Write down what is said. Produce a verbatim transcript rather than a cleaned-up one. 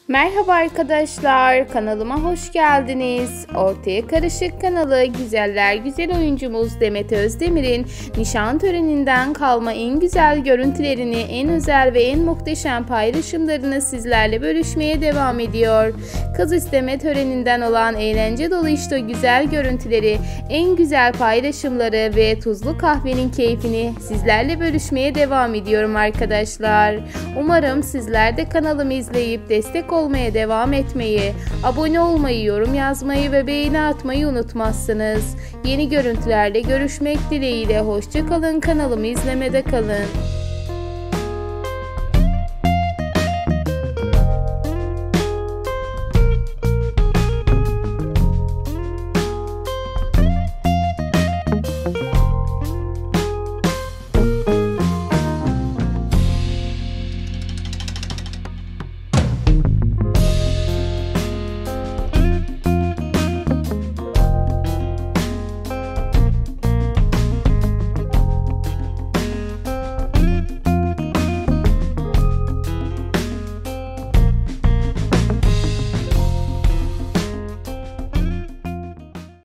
Merhaba arkadaşlar, kanalıma hoş geldiniz. Ortaya Karışık kanalı güzeller güzel oyuncumuz Demet Özdemir'in nişan töreninden kalma en güzel görüntülerini, en özel ve en muhteşem paylaşımlarını sizlerle bölüşmeye devam ediyor. Kız isteme töreninden olan eğlence dolu işte güzel görüntüleri, en güzel paylaşımları ve tuzlu kahvenin keyfini sizlerle bölüşmeye devam ediyorum arkadaşlar. Umarım sizler de kanalımı izleyip destek olmaya devam etmeyi, abone olmayı, yorum yazmayı ve beğeni atmayı unutmazsınız. Yeni görüntülerle görüşmek dileğiyle hoşça kalın, kanalımı izlemede kalın.